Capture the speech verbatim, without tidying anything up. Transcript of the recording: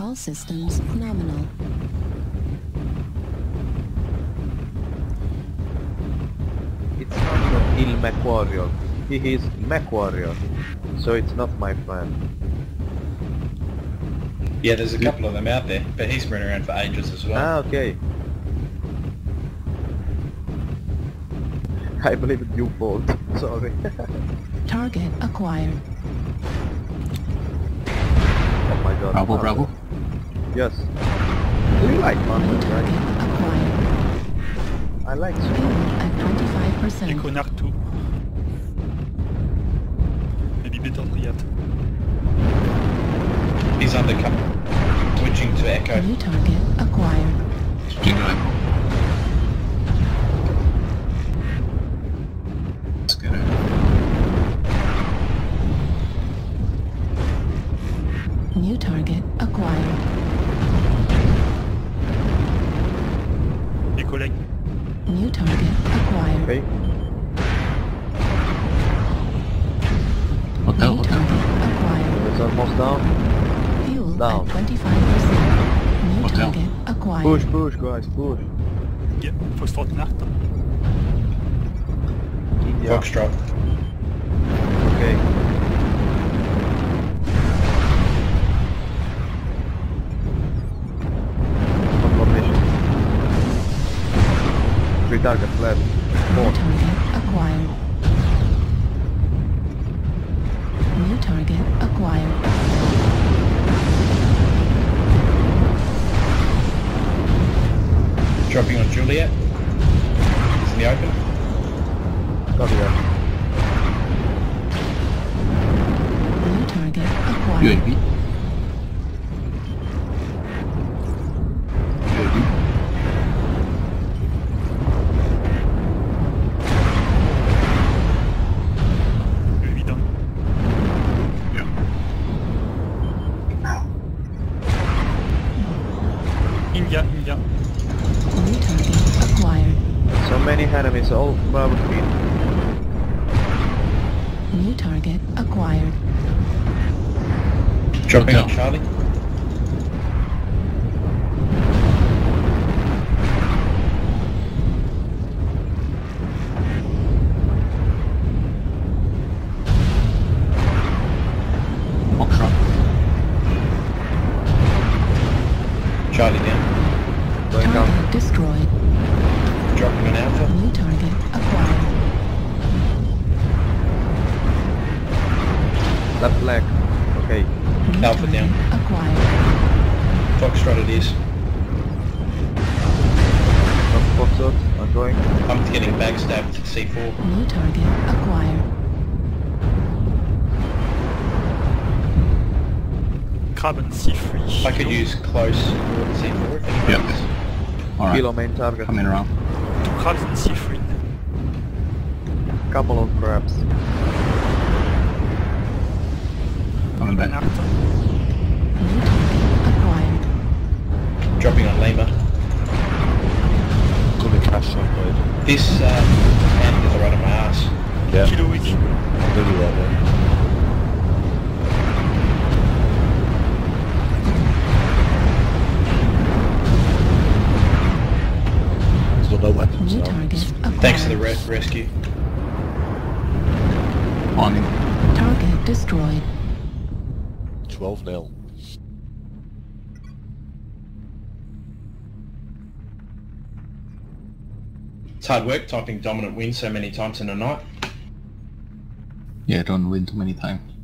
All systems nominal. It's not Il Mech Warrior. He is Mech Warrior. So it's not my friend. Yeah, there's a couple of them out there, but he's been around for ages as well. Ah, okay. I believe it's your fault. Sorry. Target acquired. Oh my god. Bravo, bravo. Yes. Do you like New Panther, target right? acquired. I like Fuel Super. at twenty-five percent. Echo Narc two. Maybe better yet. He's undercover. Switching to Echo. New target acquired. Jingle Echo. Let's get it. New target acquired. Echo Leg. New target acquired. Okay. Hotel, New hotel. target acquired. It's almost down. Fuel Down. at twenty-five percent. New Hotel. target acquired. Push, push, guys, push. Yeah, Phosphate Narc. India. Foxtrot. Okay. Confirmation. Three targets left. New Four. target acquired. New target acquired. Dropping on Juliet. He's in the open. Copy that. New target U A acquired. V. U A V. U A V down. Yeah. India, India. New target acquired. So many enemies, all Bravo Queen. New target acquired. Dropping Hotel. on Charlie. Foxtrot. Charlie down. Going down. Target destroyed. Dropping on Alpha. New target acquired. Left leg. Okay. New Alpha target down. acquired. Foxtrot it is. Not Foxtrot. I'm going. I'm getting backstabbed to C four. New target acquired. Crab and C three. I could use close with C four if anyone Yep. is. Alright. Kilo main target. Coming around. Two crabs and C three. Couple of crabs. Coming back. Narc. New target acquired. Dropping on Lima. Gonna cash somewhere. This uh, Panthers are right on my ass. Yeah. Kilo weak. I'll do that then. There's no weapons New now. target acquired. Thanks for the re rescue. On him. Target destroyed. twelve nil. It's hard work typing dominant win so many times in a night. Yeah, don't win too many times.